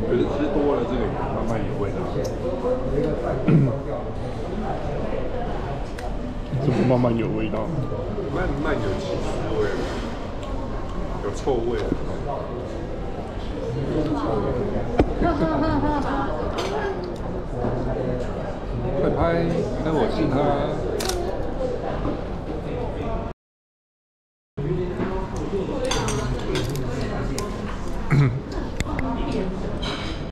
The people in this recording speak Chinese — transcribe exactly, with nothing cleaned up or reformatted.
可是吃多了这个慢慢有味道。 怎么慢慢有味道？ 慢慢有起司味，有臭味。快拍！但我是他。